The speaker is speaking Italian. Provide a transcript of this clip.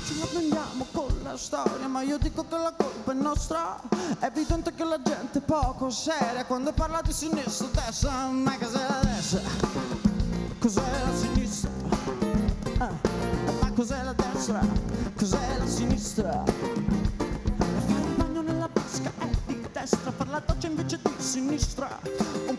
ce la prendiamo con la storia, ma io dico che la colpa è nostra. È evidente che la gente è poco seria quando parla di sinistra e destra. Ma cos'è la destra? Cos'è la sinistra? Ma cos'è la destra? Cos'è la sinistra? Fare il bagno nella vasca è di destra, far la doccia invece di sinistra.